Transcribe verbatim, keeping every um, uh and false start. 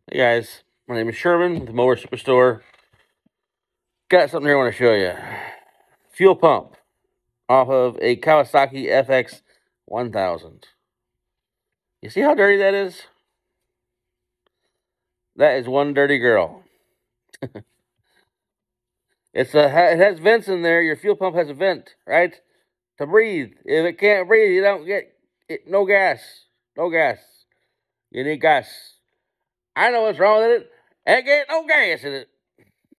Hey guys, my name is Sherman with the Mower Superstore. Got something here I want to show you. Fuel pump off of a Kawasaki F X one thousand. You see how dirty that is? That is one dirty girl. It's a it has vents in there. Your fuel pump has a vent, right? To breathe. If it can't breathe, you don't get it, no gas. No gas. You need gas. I know what's wrong with it. Ain't get no gas in it.